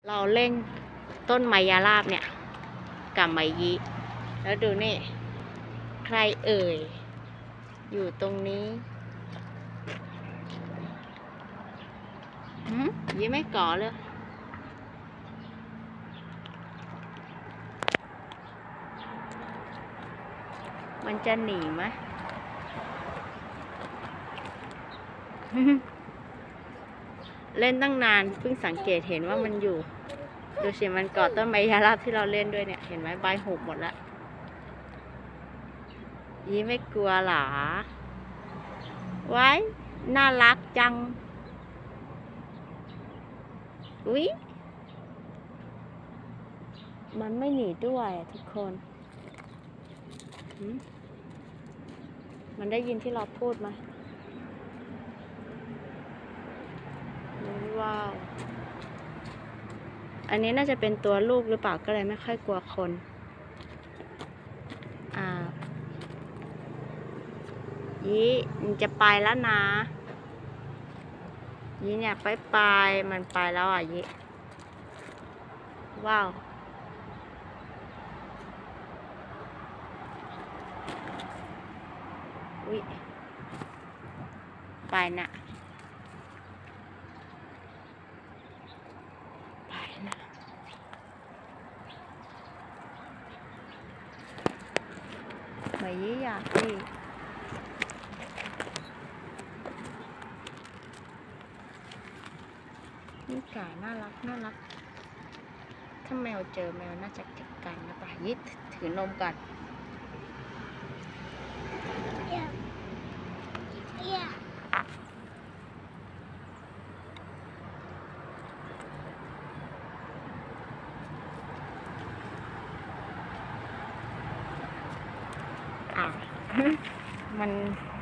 เราเล่นต้นไมยราบเนี่ยกับไมยิแล้วดูนี่ใครเอ่ยอยู่ตรงนี้ยี่ไม่ก่อเลยมันจะหนีไหม เล่นตั้งนานเพิ่งสังเกตเห็นว่ามันอยู่ดูสิมันเกาะต้นไมยราบที่เราเล่นด้วยเนี่ยเห็นไหมใบหุบหมดแล้วยี่ไม่กลัวหรอไว้น่ารักจังอุ๊ยมันไม่หนีด้วยทุกคนมันได้ยินที่เราพูดไหมว้าวอันนี้น่าจะเป็นตัวลูกหรือเปล่าก็เลยไม่ค่อยกลัวคนยี่มันจะไปแล้วนะยี่เนี่ยไปมันไปแล้วอ่ะยี่ว้าวอุ๊ยไปนะไปนะไม่ยี่อยากดินี่ไก่น่ารักน่ารักถ้าแมวเจอแมวน่าจะจัดการนะป่ะยี่ถือนมก่อนมัน